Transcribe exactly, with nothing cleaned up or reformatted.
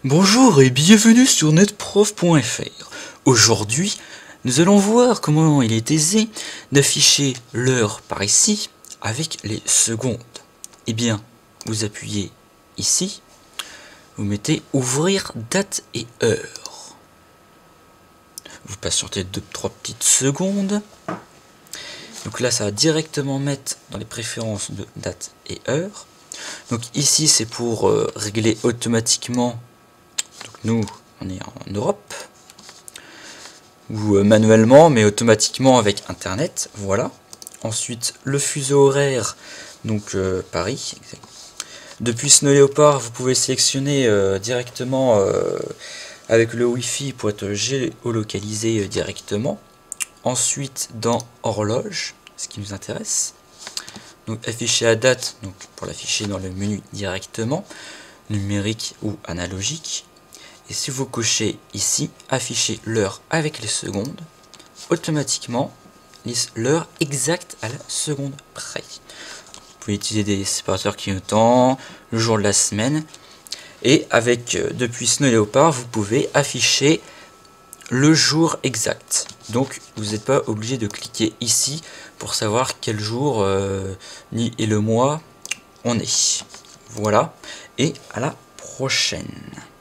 Bonjour et bienvenue sur netprof point f r. Aujourd'hui, nous allons voir comment il est aisé d'afficher l'heure par ici avec les secondes. Eh bien, vous appuyez ici, vous mettez ouvrir date et heure. Vous patientez deux trois petites secondes. Donc là, ça va directement mettre dans les préférences de date et heure. Donc ici, c'est pour euh, régler automatiquement. Donc nous, on est en Europe, ou euh, manuellement, mais automatiquement avec Internet, voilà. Ensuite, le fuseau horaire, donc euh, Paris. Depuis Snow Leopard, vous pouvez sélectionner euh, directement euh, avec le Wi-Fi pour être géolocalisé euh, directement. Ensuite, dans horloge, ce qui nous intéresse. Donc afficher à date, donc pour l'afficher dans le menu directement, numérique ou analogique. Et si vous cochez ici, afficher l'heure avec les secondes, automatiquement, l'heure exacte à la seconde près. Vous pouvez utiliser des séparateurs clignotants, le jour de la semaine. Et avec, euh, depuis Snow Leopard, vous pouvez afficher le jour exact. Donc, vous n'êtes pas obligé de cliquer ici pour savoir quel jour, euh, ni et le mois on est. Voilà, et à la prochaine.